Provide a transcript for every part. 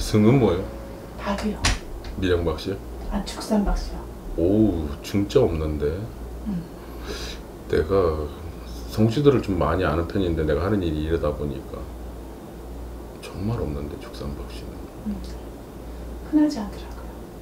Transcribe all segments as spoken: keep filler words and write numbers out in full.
승은 뭐예요? 박이요. 밀양박씨요? 아, 축산박씨요. 오, 중자 없는데. 음. 내가 성씨들을 좀 많이 아는 편인데 내가 하는 일이 이러다 보니까 정말 없는데 축산박씨는. 음. 흔하지 않더라고요.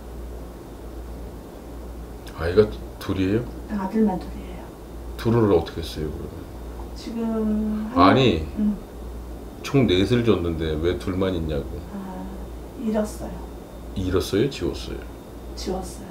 아이가 둘이에요? 아들만 둘이에요. 둘을 어떻게 했어요 그러면? 지금 한- 아니 음. 총 넷을 줬는데 왜 둘만 있냐고. 아, 잃었어요. 잃었어요? 지웠어요? 지웠어요.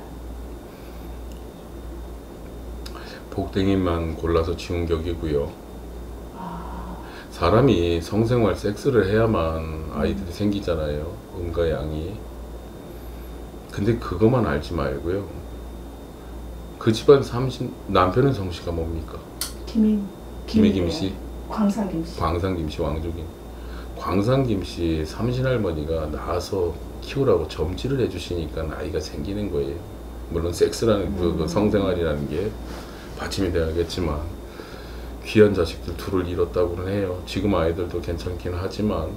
복댕이만 골라서 지운 격이고요. 아, 사람이 성생활 섹스를 해야만 아이들이 생기잖아요. 음과 양이. 근데 그것만 알지 말고요. 그 집안 삼신 남편은 성씨가 뭡니까? 김희 김해 김씨, 광산 김씨. 광산 김씨, 왕족인. 광산 김씨 삼신 할머니가 낳아서 키우라고 점지를 해주시니까 아이가 생기는 거예요. 물론 섹스라는 그, 그 성생활이라는 게 받침이 돼야겠지만 귀한 자식들 둘을 잃었다고는 해요. 지금 아이들도 괜찮긴 하지만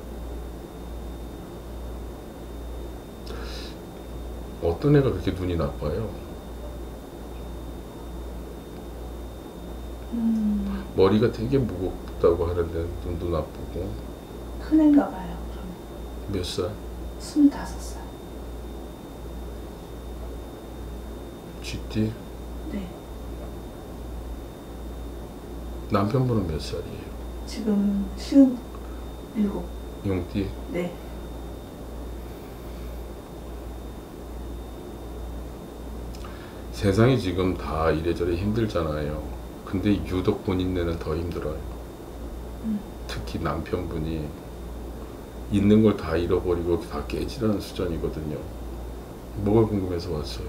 어떤 애가 그렇게 눈이 나빠요? 음, 머리가 되게 무겁다고 하는데 눈도 나쁘고. 큰 애인가 봐요. 그럼 몇 살? 스물다섯 살. 쥐띠? 네. 남편분은 몇 살이에요? 지금 쉬운 일곱. 용띠? 네. 세상이 지금 다 이래저래 힘들잖아요. 근데 유독 본인네는 더 힘들어요. 음. 특히 남편분이 있는 걸 다 잃어버리고 다 깨지라는 수준이거든요. 뭐가 궁금해서 왔어요?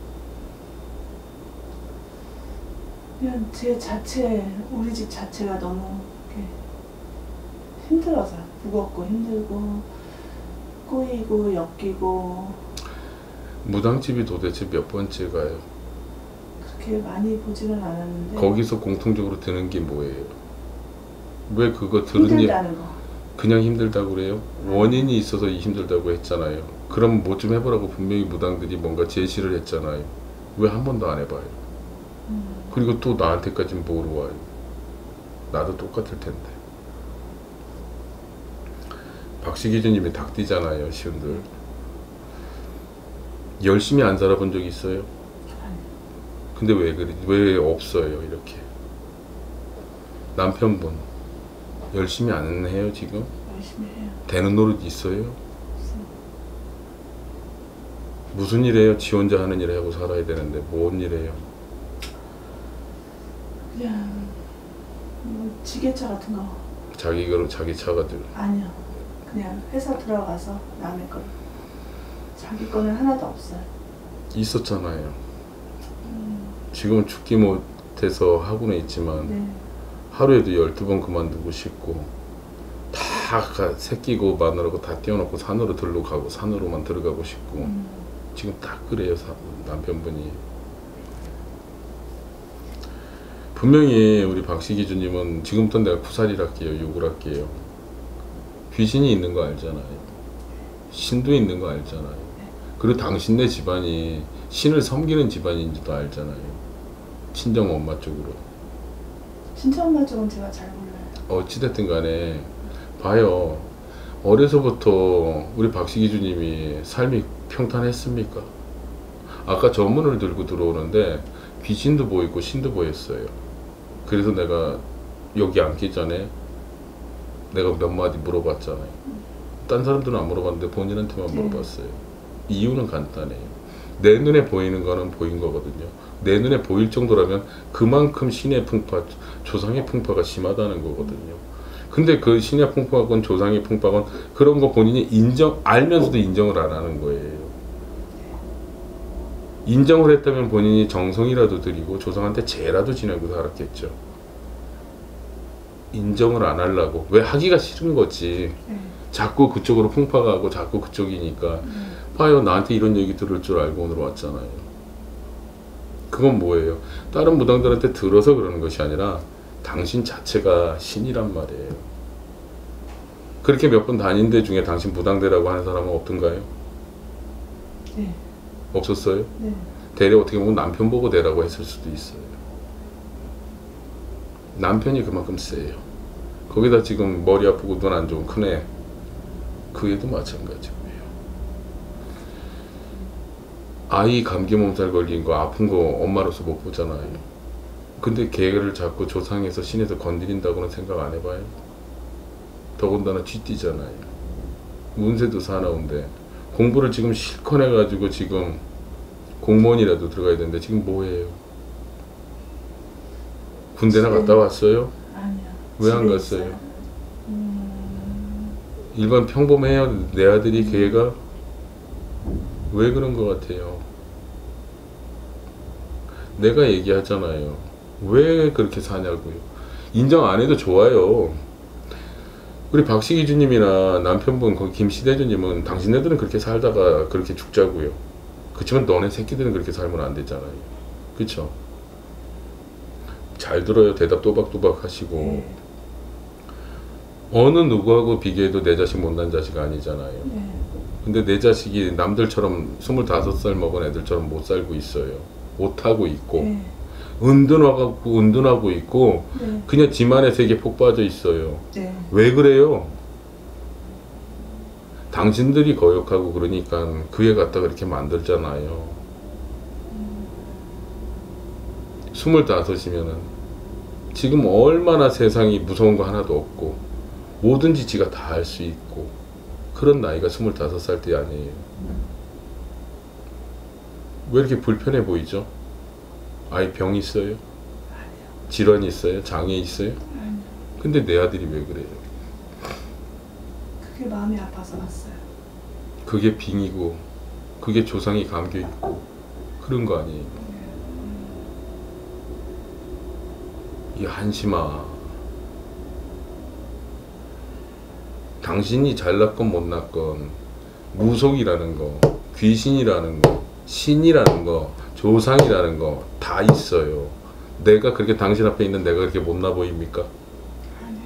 그냥 제 자체, 우리 집 자체가 너무 이렇게 힘들어서 무겁고 힘들고 꼬이고 엮이고 무당집이 도대체 몇 번째가요? 그렇게 많이 보지는 않았는데 거기서 공통적으로 드는 게 뭐예요? 왜 그거 들은 예 힘들다는 거. 그냥 힘들다고 그래요? 원인이 있어서 힘들다고 했잖아요. 그럼 뭐 좀 해보라고 분명히 무당들이 뭔가 제시를 했잖아요. 왜 한 번도 안 해봐요? 음. 그리고 또 나한테까지 뭐로 와요? 나도 똑같을 텐데. 박씨기준님이 닭띠잖아요, 시운들. 열심히 안 살아본 적 있어요? 아니, 근데 왜 그래? 왜 없어요, 이렇게? 남편분 열심히 안 해요, 지금? 열심히 해요. 되는 노릇 있어요? 없어요. 무슨 일해요? 지 혼자 하는 일 하고 살아야 되는데 뭔 일해요? 그냥 뭐 지게차 같은 거. 자기 거로 자기 차가 들. 아니요. 그냥 회사 들어가서 남의 거. 자기 거는 하나도 없어요. 있었잖아요. 음, 지금은 죽기 못해서 하고는 있지만 네. 하루에도 열두 번 그만두고 싶고 다 가- 새끼고 마누라고 다 띄워놓고 산으로 들러 가고 산으로만 들어가고 싶고 음, 지금 딱 그래요, 사- 남편분이. 분명히 우리 박씨기준님은 지금부터 내가 구살이를 할게요, 욕을 할게요. 귀신이 있는 거 알잖아요. 신도 있는 거 알잖아요. 그리고 당신네 집안이 신을 섬기는 집안인지도 알잖아요. 친정 엄마 쪽으로. 친정엄마 쪽은 제가 잘 몰라요. 어찌됐든 간에 봐요. 어려서부터 우리 박씨기준님이 삶이 평탄했습니까? 아까 저 문을 들고 들어오는데 귀신도 보이고 신도 보였어요. 그래서 내가 여기 앉기 전에 내가 몇 마디 물어봤잖아요. 딴 사람들은 안 물어봤는데 본인한테만 네. 물어봤어요. 이유는 간단해요. 내 눈에 보이는 거는 보인 거거든요. 내 눈에 보일 정도라면 그만큼 신의 풍파, 조상의 풍파가 심하다는 거거든요. 근데 그 신의 풍파건 조상의 풍파건 그런 거 본인이 인정, 알면서도 인정을 안 하는 거예요. 인정을 했다면 본인이 정성이라도 드리고 조상한테 죄라도 지내고 살았겠죠. 인정을 안 하려고. 왜 하기가 싫은 거지. 네. 자꾸 그쪽으로 풍파가 하고 자꾸 그쪽이니까. 네. 봐요, 나한테 이런 얘기 들을 줄 알고 오늘 왔잖아요. 그건 뭐예요? 다른 무당들한테 들어서 그러는 것이 아니라 당신 자체가 신이란 말이에요. 그렇게 몇 번 다닌 데 중에 당신 무당되라고 하는 사람은 없던가요? 네. 없었어요? 네. 대려 어떻게 보면 남편 보고 되라고 했을 수도 있어요. 남편이 그만큼 세요. 거기다 지금 머리 아프고 눈 안 좋은 큰애, 그 애도 마찬가지고요. 아이 감기 몸살 걸린 거 아픈 거 엄마로서 못 보잖아요. 근데 걔를 자꾸 조상에서 신에서 건드린다고는 생각 안 해봐요? 더군다나 쥐띠잖아요. 운세도 사나운데 공부를 지금 실컷 해가지고 지금 공무원이라도 들어가야 되는데 지금 뭐해요? 군대나 갔다 왔어요? 아니요. 왜 안 집에 갔어요? 있어요. 음, 일반 평범해요. 내 아들이 걔가 왜 그런 것 같아요? 내가 얘기하잖아요. 왜 그렇게 사냐고요. 인정 안 해도 좋아요. 우리 박시기 주님이나 남편분 거기 김시대주님은 당신네들은 그렇게 살다가 그렇게 죽자고요. 그렇지만 너네 새끼들은 그렇게 살면 안 되잖아요. 그쵸? 잘 들어요. 대답 또박또박 하시고. 네. 어느 누구하고 비교해도 내 자식 못난 자식 아니잖아요. 네. 근데 내 자식이 남들처럼 스물다섯 살 먹은 애들처럼 못 살고 있어요. 못하고 있고 네. 은둔하고 은둔하고 있고 네. 그냥 지만의 세계에 폭 빠져 있어요. 네. 왜 그래요? 당신들이 거역하고 그러니까 그 애 갖다 그렇게 만들잖아요. 스물다섯이면은 지금 얼마나 세상이 무서운 거 하나도 없고 뭐든지 지가 다 할 수 있고 그런 나이가 스물다섯 살 때 아니에요. 왜 이렇게 불편해 보이죠? 아이 병 있어요? 아니요. 질환 있어요? 장애 있어요? 아니요. 근데 내 아들이 왜 그래요? 그게 마음이 아파서 왔어요. 그게 빙이고 그게 조상이 감겨 있고 그런 거 아니에요? 이 한심아, 당신이 잘났건 못났건 무속이라는 거, 귀신이라는 거, 신이라는 거, 조상이라는 거 다 있어요. 내가 그렇게 당신 앞에 있는 내가 그렇게 못나 보입니까? 아니요.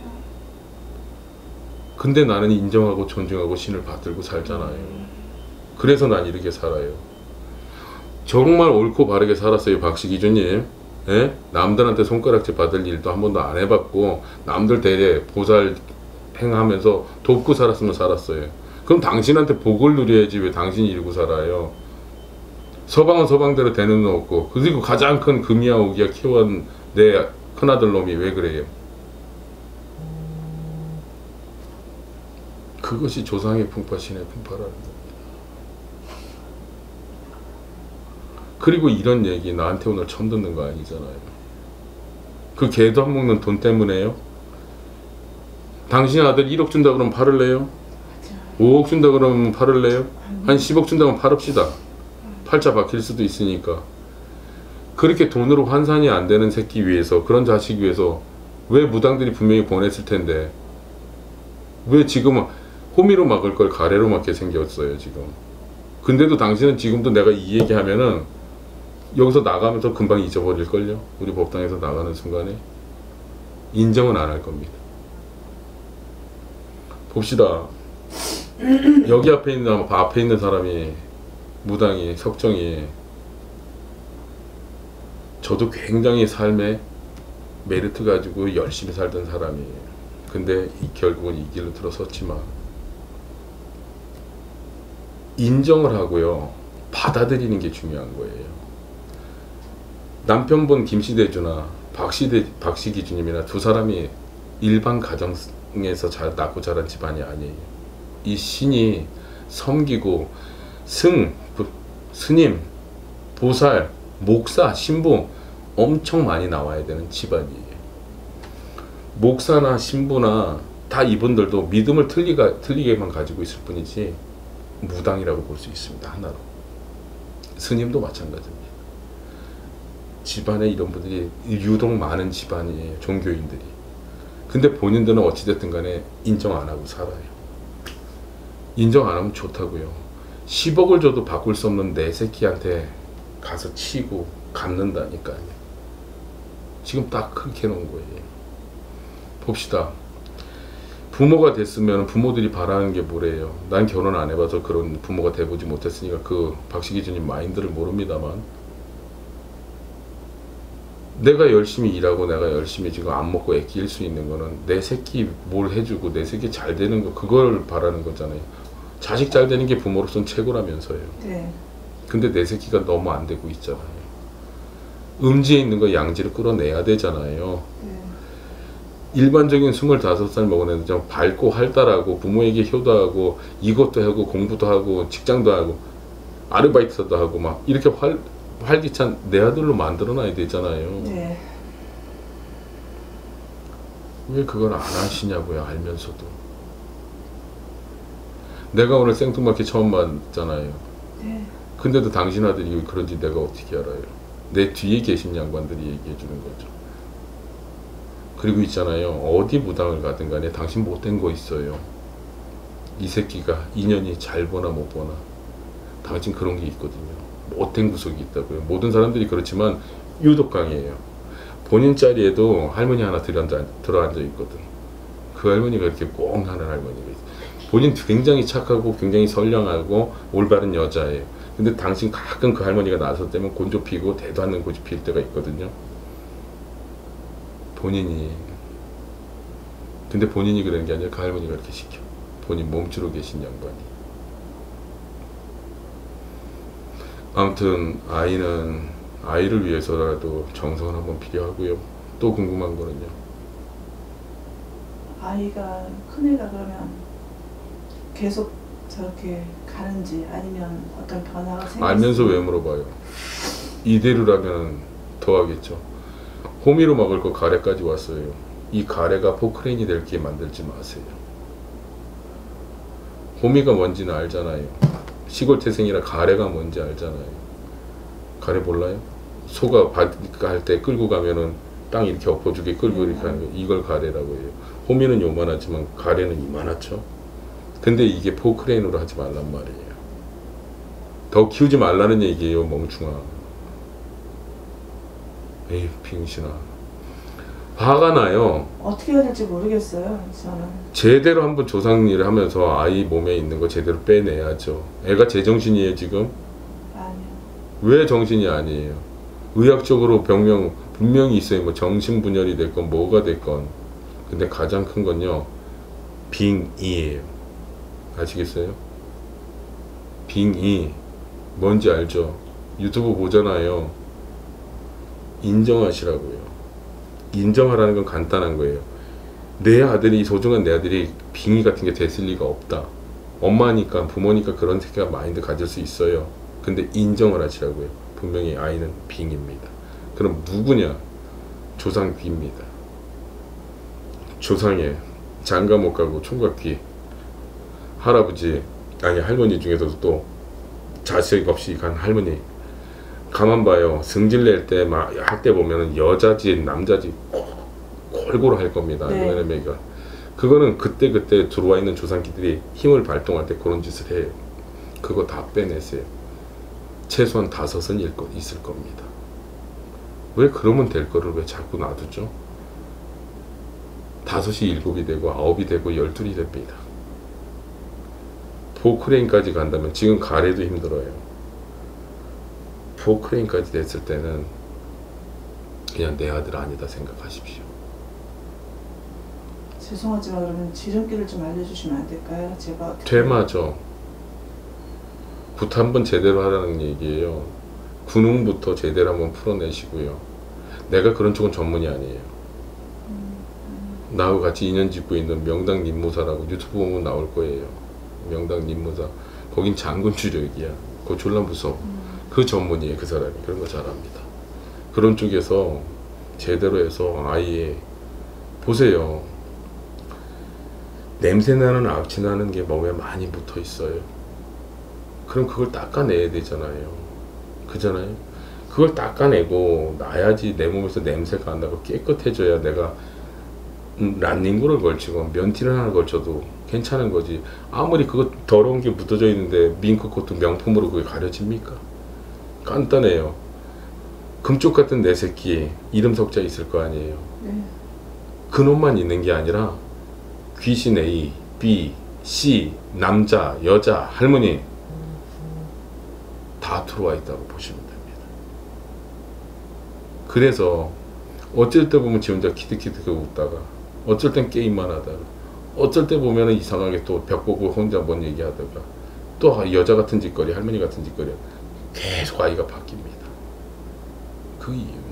근데 나는 인정하고 존중하고 신을 받들고 살잖아요. 그래서 난 이렇게 살아요. 정말 옳고 바르게 살았어요, 박시기주님. 예? 남들한테 손가락질 받을 일도 한 번도 안 해봤고 남들 대래 보살 행하면서 돕고 살았으면 살았어요. 그럼 당신한테 복을 누려야지 왜 당신이 이러고 살아요? 서방은 서방대로 되는 놈 없고 그리고 가장 큰 금이야 오기야 키워온 내 큰아들 놈이 왜 그래요? 그것이 조상의 풍파 신의 풍파라는 겁니다. 그리고 이런 얘기 나한테 오늘 처음 듣는 거 아니잖아요. 그 개도 안 먹는 돈 때문에요? 당신 아들 일억 준다 그러면 팔을래요? 맞아요. 오억 준다 그러면 팔을래요? 한 십억 준다면 팔읍시다. 팔자 박힐 수도 있으니까. 그렇게 돈으로 환산이 안 되는 새끼 위해서, 그런 자식 위해서 왜 무당들이 분명히 보냈을 텐데 왜 지금은 호미로 막을 걸 가래로 막게 생겼어요 지금. 근데도 당신은 지금도 내가 이 얘기 하면은 여기서 나가면서 금방 잊어버릴걸요. 우리 법당에서 나가는 순간에 인정은 안 할 겁니다. 봅시다. 여기 앞에 있는 앞에 있는 사람이 무당이 석정이 저도 굉장히 삶에 메리트 가지고 열심히 살던 사람이에요. 근데 이, 결국은 이 길로 들어섰지만 인정을 하고요 받아들이는 게 중요한 거예요. 남편분 김시대주나 박시대, 박시기주님이나 두 사람이 일반 가정에서 자, 낳고 자란 집안이 아니에요. 이 신이 섬기고 승, 스님, 보살, 목사, 신부 엄청 많이 나와야 되는 집안이에요. 목사나 신부나 다 이분들도 믿음을 틀리가, 틀리게만 가지고 있을 뿐이지 무당이라고 볼 수 있습니다. 하나로. 스님도 마찬가지입니다. 집안에 이런 분들이 유독 많은 집안이에요. 종교인들이. 근데 본인들은 어찌됐든 간에 인정 안 하고 살아요. 인정 안 하면 좋다고요. 십억을 줘도 바꿀 수 없는 내 새끼한테 가서 치고 갚는다니까요. 지금 딱 그렇게 해놓은 거예요. 봅시다. 부모가 됐으면 부모들이 바라는 게 뭐래요? 난 결혼 안 해봐서 그런 부모가 돼보지 못했으니까 그 박시기 주님 마인드를 모릅니다만, 내가 열심히 일하고 내가 열심히 지금 안 먹고 애 키울 수 있는 거는 내 새끼 뭘 해주고 내 새끼 잘 되는 거, 그걸 바라는 거잖아요. 자식 잘 되는 게 부모로서는 최고라면서요. 네. 근데 내 새끼가 너무 안 되고 있잖아요. 음지에 있는 거 양지를 끌어내야 되잖아요. 네. 일반적인 스물다섯 살 먹은 애들 좀 밝고 활달하고 부모에게 효도하고 이것도 하고 공부도 하고 직장도 하고 아르바이트도 하고 막 이렇게 활, 활기찬 내 아들로 만들어놔야 되잖아요. 네. 왜 그걸 안 하시냐고요, 알면서도. 내가 오늘 생뚱맞게 처음 봤잖아요. 네. 근데도 당신 아들이 그런지 내가 어떻게 알아요? 내 뒤에 계신 양반들이 얘기해 주는 거죠. 그리고 있잖아요, 어디 무당을 가든 간에 당신 못된 거 있어요. 이 새끼가 인연이 잘 보나 못 보나 당신 그런 게 있거든요. 못된 구석이 있다고요. 모든 사람들이 그렇지만 유독 강해요. 본인 자리에도 할머니 하나 들어앉아, 들어앉아 있거든. 그 할머니가 이렇게 꽁 하는 할머니가 있어요. 본인 굉장히 착하고 굉장히 선량하고 올바른 여자예요. 근데 당신 가끔 그 할머니가 나서 때면 곤조 피고 대도 않는 고집 필 때가 있거든요. 본인이. 근데 본인이 그러는 게 아니라 그 할머니가 이렇게 시켜. 본인 몸주로 계신 양반이. 아무튼 아이는 아이를 위해서라도 정성은 한번 필요하고요. 또 궁금한 거는요. 아이가 큰애가 그러면 계속 저렇게 가는지 아니면 어떤 변화가 생길지. 알면서 왜 물어봐요? 이대로라면 더 하겠죠. 호미로 막을 거 가래까지 왔어요. 이 가래가 포크레인이 될 게 만들지 마세요. 호미가 뭔지는 알잖아요. 시골 태생이라 가래가 뭔지 알잖아요. 가래 몰라요? 소가 할 때 끌고 가면은 땅 이렇게 엎어주게 끌고 이렇게 하는 거, 이걸 가래라고 해요. 호미는 요만하지만 가래는 이만하죠. 근데 이게 포크레인으로 하지 말란 말이에요. 더 키우지 말라는 얘기예요, 멍충아. 에이, 빙신아. 화가 나요. 어떻게 해야 될지 모르겠어요. 저는. 제대로 한번 조상 일을 하면서 아이 몸에 있는 거 제대로 빼내야죠. 애가 제정신이에요, 지금? 아니요. 왜 정신이 아니에요? 의학적으로 병명 분명히 있어요. 뭐 정신분열이 됐건 뭐가 됐건. 근데 가장 큰 건요, 빙의예요. 아시겠어요? 빙의. 뭔지 알죠? 유튜브 보잖아요. 인정하시라고요. 인정하라는 건 간단한 거예요. 내 아들이, 소중한 내 아들이 빙의 같은 게 됐을 리가 없다. 엄마니까 부모니까 그런 생각 마인드 가질 수 있어요. 근데 인정을 하시라고요. 분명히 아이는 빙입니다. 그럼 누구냐? 조상 귀입니다. 조상에 장가 못 가고 총각 귀, 할아버지 아니 할머니 중에서도 또 자식 없이 간 할머니, 가만 봐요. 승질 낼 때 막 할 때 보면은 여자지 남자지 골고루 할 겁니다. 네. 왜냐면 그거는 그때 그때 들어와 있는 조상기들이 힘을 발동할 때 그런 짓을 해요. 그거 다 빼내세요. 최소한 다섯은 일 거, 있을 겁니다. 왜 그러면 될 거를 왜 자꾸 놔두죠? 다섯이 일곱이 되고 아홉이 되고 열둘이 됩니다. 포크레인까지 간다면 지금 가래도 힘들어요. 포크레인까지 됐을 때는 그냥 내 아들 아니다 생각하십시오. 죄송하지만 그러면 지름길을 좀 알려주시면 안 될까요? 제가 어떻게... 되마죠. 부터 한번 제대로 하라는 얘기예요. 군웅부터 제대로 한번 풀어내시고요. 내가 그런 쪽은 전문이 아니에요. 음, 음. 나하고 같이 인연 짓고 있는 명당 님무사라고 유튜브 보면 나올 거예요. 명당 님무사. 거긴 장군 주력이야. 그 졸라무서워. 음. 그 전문이에요. 그 사람이. 그런 거 잘합니다. 그런 쪽에서 제대로 해서 아이의, 보세요. 냄새나는 악취나는 게 몸에 많이 붙어 있어요. 그럼 그걸 닦아내야 되잖아요. 그잖아요. 그걸 닦아내고 나야지 내 몸에서 냄새가 안 나고 깨끗해져야 내가 음, 란닝구를 걸치고 면티를 하나 걸쳐도 괜찮은 거지. 아무리 그거 더러운 게 묻어져 있는데 밍크 코트 명품으로 그게 가려집니까? 간단해요. 금쪽 같은 내 새끼 이름 석자 있을 거 아니에요. 네. 그놈만 있는 게 아니라 귀신 A, B, C, 남자, 여자, 할머니 다 들어와 있다고 보시면 됩니다. 그래서 어쩔 때 보면 지 혼자 키득키득 웃다가 어쩔 땐 게임만 하다가 어쩔 때 보면 이상하게 또 벽 보고 혼자 뭔 얘기하다가 또 여자 같은 짓거리, 할머니 같은 짓거리 계속 아이가 바뀝니다. 그 이유예요.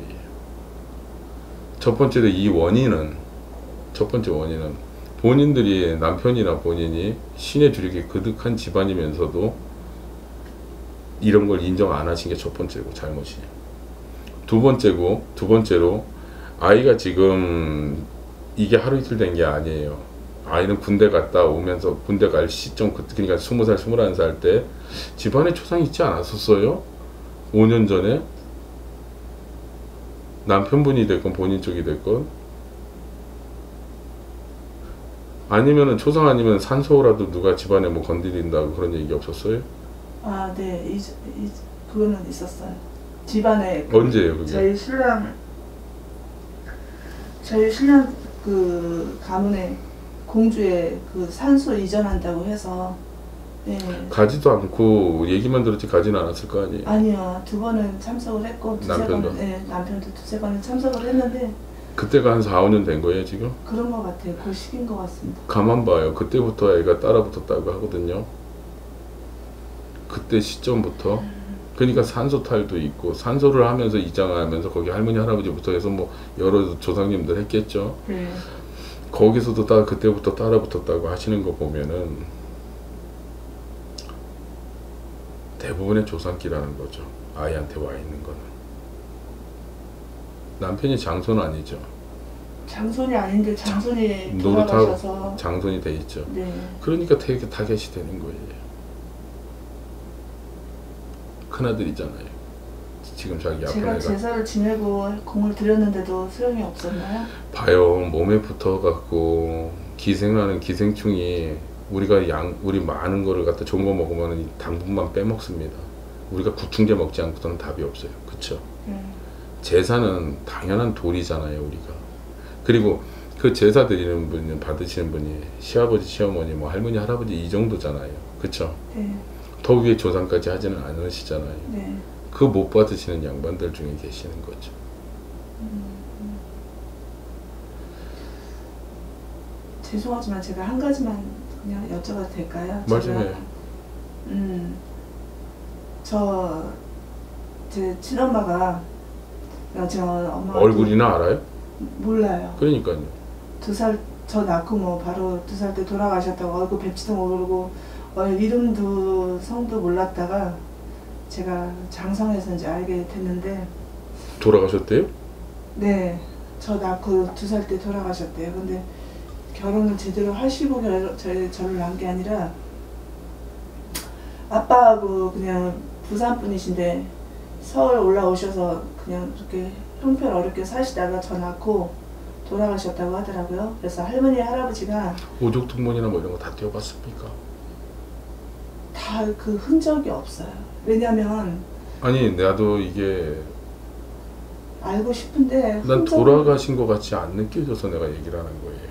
첫 번째로 이 원인은 첫 번째 원인은 본인들이 남편이나 본인이 신의 주력이 그득한 집안이면서도 이런 걸 인정 안 하신 게 첫 번째고 잘못이에요. 두 번째고 두 번째로 아이가 지금 이게 하루 이틀 된 게 아니에요. 아이는 군대 갔다 오면서 군대 갈 시점 그러니까 스무 살 스물한 살 때 집안에 초상이 있지 않았었어요? 오 년 전에 남편분이 됐건 본인 쪽이 됐건 아니면은 초상 아니면 산소라도 누가 집안에 뭐 건드린다고 그런 얘기 없었어요? 아, 네, 이, 이 그거는 있었어요. 집안에 언제예요 그게? 저희 신랑 저희 신랑 그 가문에 공주에 그 산소 이전한다고 해서 네. 가지도 않고 얘기만 들었지 가지는 않았을 거 아니에요? 아니요, 두 번은 참석을 했고 두세 남편도? 번은 네, 남편도 두세 번은 참석을 했는데 그때가 한 사, 오 년 된 거예요 지금? 그런 것 같아요. 그 시기인 것 같습니다. 가만 봐요. 그때부터 애가 따라붙었다고 하거든요. 그때 시점부터 그러니까 산소탈도 있고 산소를 하면서 이장하면서 거기 할머니 할아버지부터 해서 뭐 여러 조상님들 했겠죠. 네. 거기서도 다 그때부터 따라붙었다고 하시는 거 보면은 대부분의 조상기라는 거죠. 아이한테 와 있는 거는. 남편이 장손 아니죠. 장손이 아닌데 장손이 노릇하고 돌아가셔서 장손이 돼 있죠. 네. 그러니까 되게 타겟이 되는 거예요. 큰아들이잖아요. 지금 자기 아픈 제가 애가. 제사를 지내고 공을 들였는데도 소용이 없었나요? 봐요. 몸에 붙어갖고 기생하는 기생충이 우리가 양 우리 많은 거를 갖다 좋은 거 먹으면 당분만 빼먹습니다. 우리가 구충제 먹지 않고서는 답이 없어요. 그쵸? 네. 제사는 당연한 도리잖아요. 우리가. 그리고 그 제사 드리는 분이 받으시는 분이 시아버지 시어머니 뭐 할머니 할아버지 이 정도잖아요. 그쵸? 네. 더 위에 조상까지 하지는 않으시잖아요. 네. 그 못 받으시는 양반들 중에 계시는 거죠. 음, 죄송하지만 제가 한 가지만 그냥 여쭤봐도 될까요? 말씀해요. 음, 저, 제 친엄마가, 저 엄마가 얼굴이나 알아요? 몰라요. 그러니까요. 두 살, 저 낳고 뭐 바로 두 살 때 돌아가셨다고 얼굴 뵙지도 모르고, 어, 이름도 성도 몰랐다가 제가 장성에서 이제 알게 됐는데, 돌아가셨대요? 네, 저 낳고 두 살 때 돌아가셨대요. 근데 결혼을 제대로 하시고 결, 저, 저를 낳은 게 아니라 아빠하고 그냥 부산 분이신데 서울 올라오셔서 그냥 그렇게 형편어렵게 사시다가 저 낳고 돌아가셨다고 하더라고요. 그래서 할머니 할아버지가 오죽통문이나 뭐 이런 거 다 띄워봤습니까? 다 그 흔적이 없어요. 왜냐면 아니 나도 이게 알고 싶은데 난 흔적이- 돌아가신 것 같이 안 느껴져서 내가 얘기를 하는 거예요.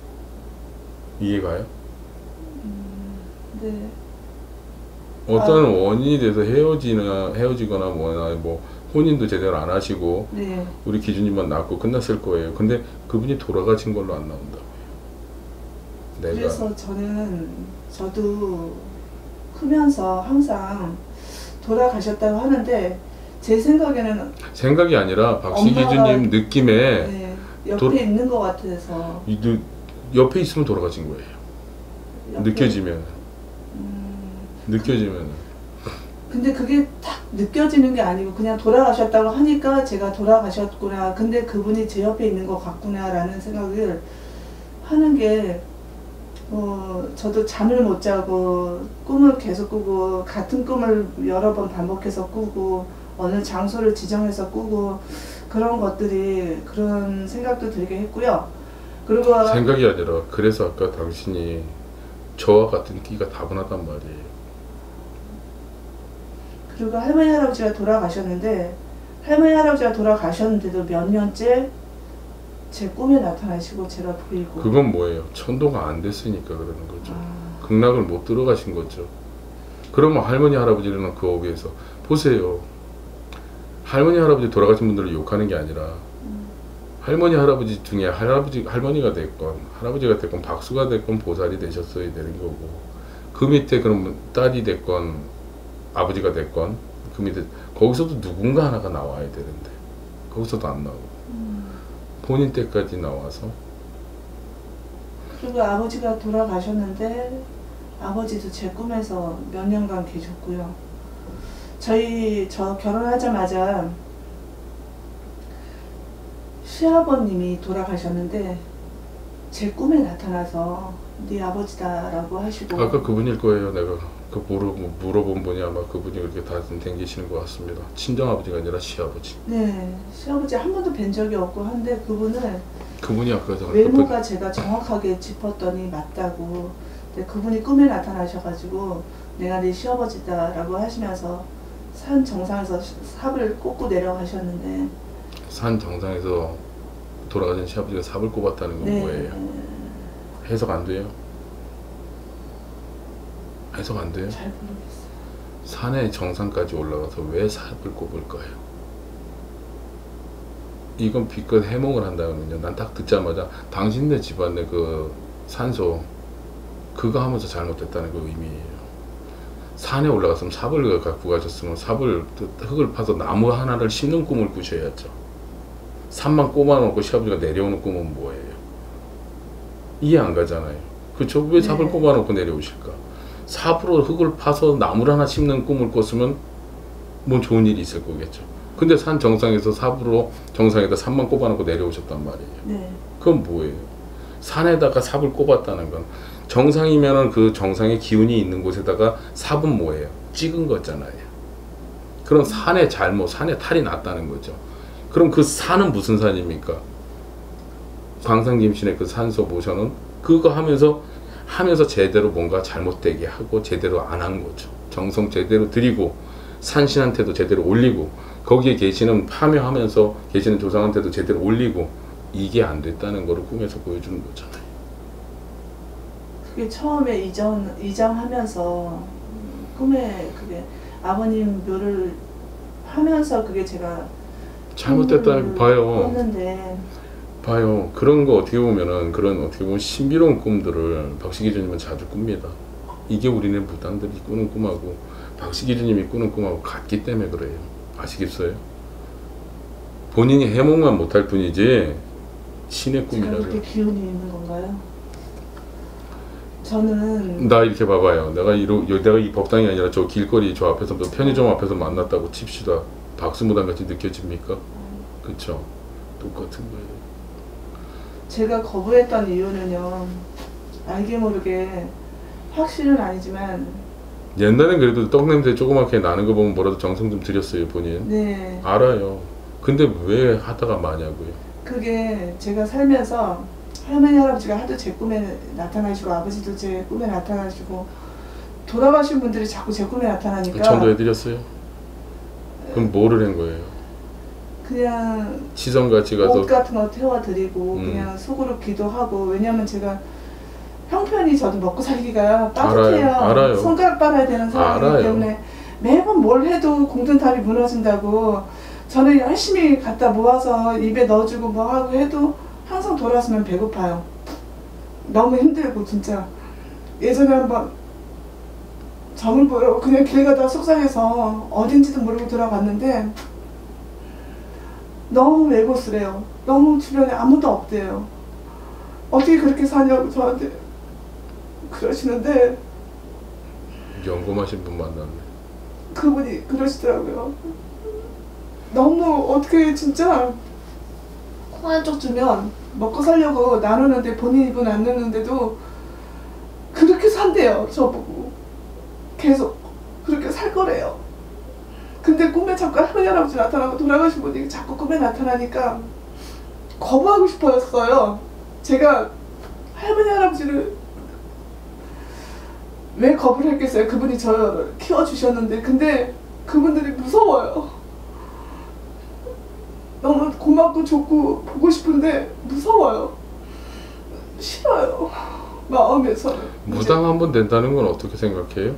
이해가요? 음, 네. 어떤 아. 원인이 돼서 헤어지나 헤어지거나 뭐나 뭐 혼인도 제대로 안 하시고 네. 우리 기준님만 낳고 끝났을 거예요. 근데 그분이 돌아가신 걸로 안 나온다고요. 내가 그래서 저는 저도 크면서 항상 돌아가셨다고 하는데 제 생각에는 생각이 아니라 박씨 엄마가- 기준님 느낌에 네, 옆에 돌- 있는 것 같아서 이 누- 옆에 있으면 돌아가신 거예요. 옆에- 느껴지면 음, 느껴지면 근데 그게 딱 느껴지는 게 아니고 그냥 돌아가셨다고 하니까 제가 돌아가셨구나. 근데 그분이 제 옆에 있는 것 같구나라는 생각을 하는 게 어, 저도 잠을 못 자고 꿈을 계속 꾸고 같은 꿈을 여러 번 반복해서 꾸고 어느 장소를 지정해서 꾸고 그런 것들이 그런 생각도 들게 했고요. 그리고 생각이 아니라 그래서 아까 당신이 저와 같은 끼가 다분하단 말이에요. 그리고 할머니 할아버지가 돌아가셨는데 할머니 할아버지가 돌아가셨는데도 몇 년째 제 꿈에 나타나시고 제가 보이고. 그건 뭐예요? 천도가 안 됐으니까 그러는 거죠. 아, 극락을 못 들어가신 거죠. 그러면 할머니 할아버지는 그 업에서 보세요. 할머니 할아버지 돌아가신 분들을 욕하는 게 아니라 음, 할머니 할아버지 중에 할아버지 할머니가 됐건 할아버지가 됐건 박수가 됐건 보살이 되셨어야 되는 거고, 그 밑에 그럼 딸이 됐건 아버지가 됐건 그 밑에 거기서도 누군가 하나가 나와야 되는데 거기서도 안 나오고 음. 본인 때까지 나와서. 그리고 아버지가 돌아가셨는데 아버지도 제 꿈에서 몇 년간 계셨고요. 저희 저 결혼하자마자 시아버님이 돌아가셨는데 제 꿈에 나타나서 네 아버지다라고 하시고. 아까 그분일 거예요. 내가 그 물어, 물어본 분이 아마 그분이 그렇게 다 댕기시는 것 같습니다. 친정아버지가 아니라 시아버지. 네, 시아버지 한 번도 뵌 적이 없고 한데 그분을 그분이 아까 저 외모가 제가 정확하게 짚었더니 맞다고. 근데 그분이 꿈에 나타나셔가지고 내가 네 시아버지다라고 하시면서 산 정상에서 삽을 꽂고 내려가셨는데. 산 정상에서 돌아가신 시아버지가 삽을 꼽았다는 건 네. 뭐예요? 해석 안 돼요? 해석 안 돼요? 잘 모르겠어요. 산의 정상까지 올라가서 왜 삽을 꼽을까요? 이건 비껏 해몽을 한다면요, 난 딱 듣자마자 당신네 집안의 그 산소 그거 하면서 잘못됐다는 그 의미예요. 산에 올라갔으면 삽을 갖고 가셨으면 삽을 흙을 파서 나무 하나를 심는 꿈을 꾸셔야죠. 삽만 꼽아놓고 시아버지가 내려오는 꿈은 뭐예요? 이해 안 가잖아요. 그쵸? 왜 삽을 네. 꼽아놓고 내려오실까? 삽으로 흙을 파서 나무를 하나 심는 꿈을 꿨으면 뭐 좋은 일이 있을 거겠죠. 근데 산 정상에서 삽으로 정상에다 삽만 꼽아놓고 내려오셨단 말이에요. 네. 그건 뭐예요? 산에다가 삽을 꼽았다는 건 정상이면은 그 정상의 기운이 있는 곳에다가 삽은 뭐예요? 찍은 거잖아요. 그럼 산의 잘못, 산에 탈이 났다는 거죠. 그럼 그 산은 무슨 산입니까? 광산김신의 그 산소 모션은 그거 하면서 하면서 제대로 뭔가 잘못되게 하고 제대로 안 한 거죠. 정성 제대로 드리고 산신한테도 제대로 올리고 거기에 계시는 파묘하면서 계시는 조상한테도 제대로 올리고 이게 안 됐다는 거를 꿈에서 보여주는 거잖아요. 그게 처음에 이전 이장하면서 꿈에 그게 아버님 묘를 하면서 그게 제가 잘못됐다는 거 봐요. 꿨는데. 봐요. 그런 거 어떻게 보면은 그런 어떻게 보면 신비로운 꿈들을 박시기주님은 자주 꿉니다. 이게 우리는 무당들이 꾸는 꿈하고 박시기주님이 꾸는 꿈하고 같기 때문에 그래요. 아시겠어요? 본인이 해몽만 못할 뿐이지 신의 제가 꿈이라고요. 그렇게 기운이 있는 건가요? 저는 나 이렇게 봐봐요. 내가 이러, 내가 이 법당이 아니라 저 길거리 저 앞에서 편의점 앞에서 만났다고 칩시다. 박수무당 같이 느껴집니까? 그쵸? 똑같은 거예요. 제가 거부했던 이유는요, 알게 모르게 확실은 아니지만 옛날엔 그래도 떡냄새 조그맣게 나는 거 보면 뭐라도 정성 좀 들였어요, 본인. 네, 알아요. 근데 왜 하다가 마냐고요. 그게 제가 살면서 할머니 할아버지가 하도 제 꿈에 나타나시고 아버지도 제 꿈에 나타나시고 돌아가신 분들이 자꾸 제 꿈에 나타나니까 전도해드렸어요? 그럼 뭐를 한 거예요? 그냥 치성같이 가서 옷 같은 거 태워드리고 음. 그냥 속으로 기도하고. 왜냐면 제가 형편이 저도 먹고 살기가 빠듯해요. 알아요, 알아요. 손가락 빨아야 되는 사람이기 알아요. 때문에 매번 뭘 해도 공든탑이 무너진다고 저는 열심히 갖다 모아서 입에 넣어주고 뭐 하고 해도 항상 돌아서면 배고파요. 너무 힘들고 진짜. 예전에 한번 점을 보러 그냥 길 가다가 속상해서 어딘지도 모르고 들어갔는데 너무 외고스래요. 너무 주변에 아무도 없대요. 어떻게 그렇게 사냐고 저한테 그러시는데 연금하신 분 만났네. 그분이 그러시더라고요. 너무 어떻게 진짜 콩 한 쪽 주면 먹고 살려고 나누는데 본인 입은 안 넣는데도 그렇게 산대요. 저보고 계속 그렇게 살 거래요. 근데 꿈에 자꾸 할머니 할아버지 나타나고 돌아가신 분이 자꾸 꿈에 나타나니까 거부하고 싶어졌어요. 제가 할머니 할아버지를 왜 거부를 했겠어요? 그분이 저를 키워주셨는데. 근데 그분들이 무서워요. 너무 고맙고 좋고 보고 싶은데 무서워요. 싫어요. 마음에서는. 무당 한 번 된다는 건 어떻게 생각해요?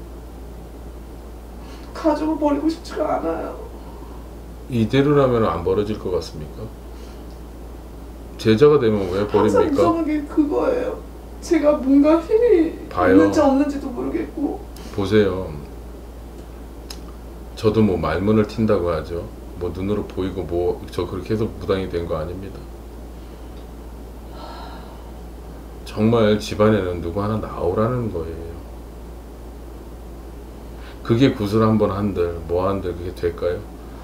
가족을 버리고 싶지가 않아요. 이대로라면 안 벌어질 것 같습니까? 제자가 되면 왜 항상 버립니까? 무서운 게 그거예요. 제가 뭔가 힘이 봐요. 있는지 없는지도 모르겠고. 보세요. 저도 뭐 말문을 튄다고 하죠. 뭐 눈으로 보이고 뭐 저 그렇게 해서 무당이 된 거 아닙니다. 정말 집안에는 누구 하나 나오라는 거예요. 그게 구슬 한번 한들 뭐 한들 그게 될까요?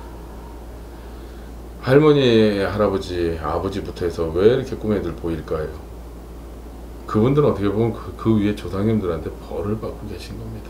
할머니, 할아버지, 아버지부터 해서 왜 이렇게 꿈에들 보일까요? 그분들은 어떻게 보면 그, 그 위에 조상님들한테 벌을 받고 계신 겁니다.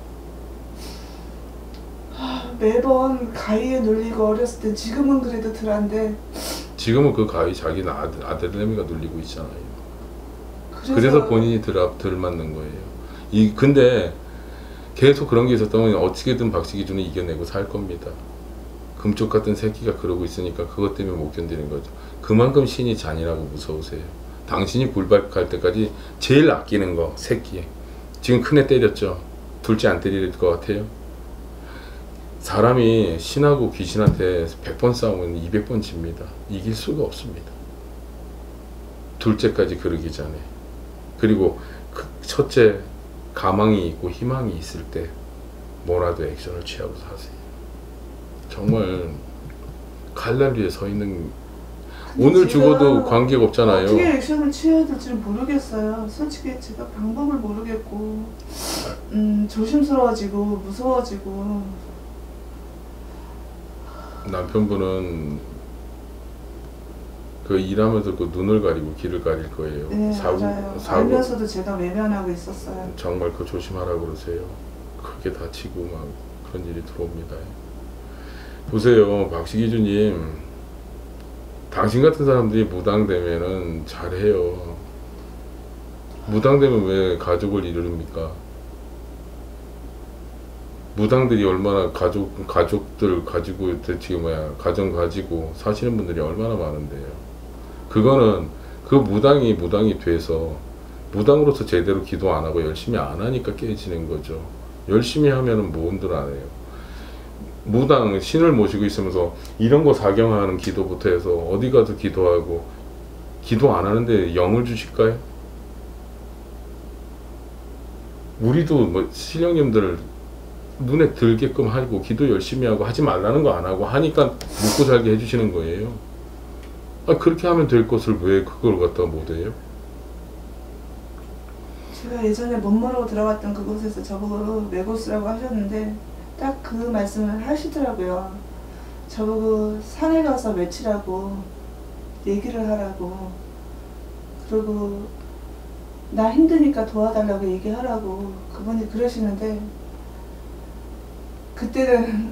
매번 가위에 눌리고 어렸을 때, 지금은 그래도 덜한데. 지금은 그 가위 자기는 아들, 아들내미가 눌리고 있잖아요. 그래서, 그래서 본인이 들, 들 맞는 거예요. 이 근데 계속 그런 게 있었다면 어떻게든 박씨기준을 이겨내고 살 겁니다. 금쪽 같은 새끼가 그러고 있으니까 그것 때문에 못 견디는 거죠. 그만큼 신이 잔인하고 무서우세요. 당신이 굴박할 때까지 제일 아끼는 거 새끼. 지금 큰애 때렸죠. 둘째 안 때릴 것 같아요? 사람이 신하고 귀신한테 백 번 싸우면 이백 번 집니다. 이길 수가 없습니다. 둘째까지 그러기 전에. 그리고 그 첫째 가망이 있고 희망이 있을 때 뭐라도 액션을 취하고 사세요. 정말 칼날 위에 서 있는, 오늘 죽어도 관계가 없잖아요. 어떻게 액션을 취해야 될지 모르겠어요. 솔직히 제가 방법을 모르겠고, 음, 조심스러워지고 무서워지고. 남편분은 그 일하면서 그 눈을 가리고 귀를 가릴 거예요. 네, 사고, 맞아요. 사고. 알면서도 제가 외면하고 있었어요. 정말 그거 조심하라고 그러세요. 크게 다치고 막 그런 일이 들어옵니다. 보세요, 박씨기준님, 당신 같은 사람들이 무당되면은 잘해요. 무당되면 왜 가족을 이룹니까? 무당들이 얼마나 가족, 가족들 가지고, 지금 뭐야, 가정 가지고 사시는 분들이 얼마나 많은데요. 그거는 그 무당이 무당이 돼서 무당으로서 제대로 기도 안 하고 열심히 안 하니까 깨지는 거죠. 열심히 하면은 뭔들 안 해요. 무당, 신을 모시고 있으면서 이런 거 사경하는 기도부터 해서 어디 가서 기도하고, 기도 안 하는데 영을 주실까요? 우리도 뭐 신령님들 눈에 들게끔 하고 기도 열심히 하고 하지 말라는 거 안 하고 하니까 먹고 살게 해주시는 거예요. 아, 그렇게 하면 될 것을 왜 그걸 갖다가 못해요? 제가 예전에 못 모르고 들어갔던 그곳에서 저보고 메고스라고 하셨는데 딱 그 말씀을 하시더라고요. 저보고 산에 가서 외치라고, 얘기를 하라고, 그리고 나 힘드니까 도와달라고 얘기하라고 그분이 그러시는데, 그때는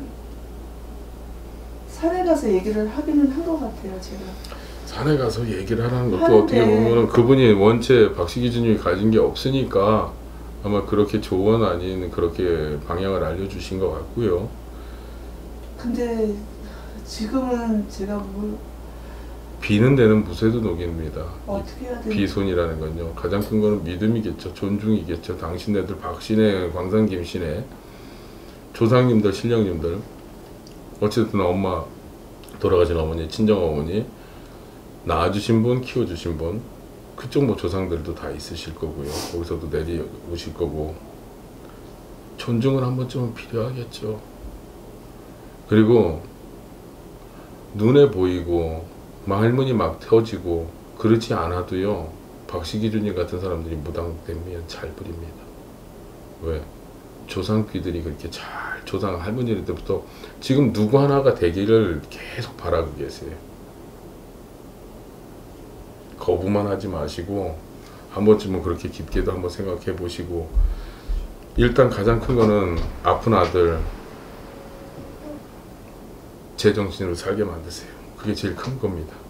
산에 가서 얘기를 하기는 한 것 같아요. 제가 산에 가서 얘기를 하라는 것도 하는데, 어떻게 보면 그분이 원체 박씨기준님이 가진 게 없으니까 아마 그렇게 조언 아닌 그렇게 방향을 알려주신 것 같고요. 근데 지금은 제가 뭘 비는 데는 무쇠도 녹입니다. 어떻게 해야 되는지. 비손이라는 건요, 가장 큰 거는 믿음이겠죠. 존중이겠죠. 당신네들 박신혜, 광산 김신혜, 조상님들, 신령님들, 어쨌든 엄마, 돌아가신 어머니, 친정 어머니, 낳아주신 분, 키워주신 분, 그쪽 뭐 조상들도 다 있으실 거고요. 거기서도 내려오실 거고, 존중을 한 번쯤은 필요하겠죠. 그리고 눈에 보이고 막 할머니 막 터지고 그렇지 않아도요, 박씨기준님 같은 사람들이 무당되면 잘 부립니다. 왜? 조상귀들이 그렇게 잘, 조상 할머니들 때부터 지금 누구 하나가 되기를 계속 바라고 계세요. 거부만 하지 마시고 한 번쯤은 그렇게 깊게도 한번 생각해 보시고, 일단 가장 큰 거는 아픈 아들 제정신으로 살게 만드세요. 그게 제일 큰 겁니다.